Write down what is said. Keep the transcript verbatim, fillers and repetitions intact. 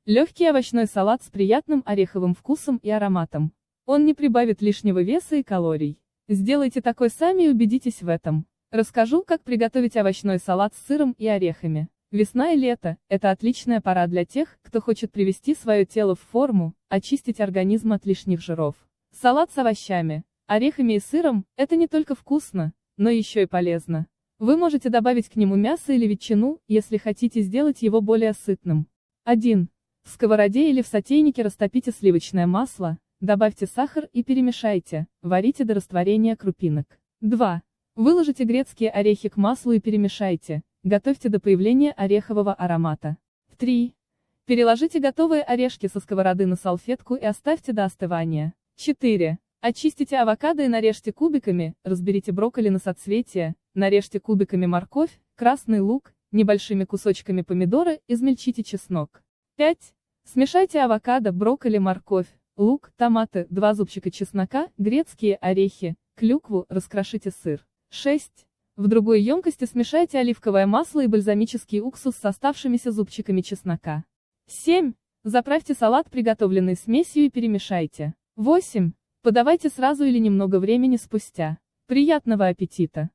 Легкий овощной салат с приятным ореховым вкусом и ароматом. Он не прибавит лишнего веса и калорий. Сделайте такой сами и убедитесь в этом. Расскажу, как приготовить овощной салат с сыром и орехами. Весна и лето – это отличная пора для тех, кто хочет привести свое тело в форму, очистить организм от лишних жиров. Салат с овощами, орехами и сыром – это не только вкусно, но еще и полезно. Вы можете добавить к нему мясо или ветчину, если хотите сделать его более сытным. один. В сковороде или в сотейнике растопите сливочное масло, добавьте сахар и перемешайте, варите до растворения крупинок. два. Выложите грецкие орехи к маслу и перемешайте, готовьте до появления орехового аромата. три. Переложите готовые орешки со сковороды на салфетку и оставьте до остывания. четыре. Очистите авокадо и нарежьте кубиками, разберите брокколи на соцветия, нарежьте кубиками морковь, красный лук, небольшими кусочками помидоры, измельчите чеснок. пять. Смешайте авокадо, брокколи, морковь, лук, томаты, два зубчика чеснока, грецкие орехи, клюкву, раскрошите сыр. шесть. В другой емкости смешайте оливковое масло и бальзамический уксус с оставшимися зубчиками чеснока. семь. Заправьте салат приготовленной смесью и перемешайте. восемь. Подавайте сразу или немного времени спустя. Приятного аппетита!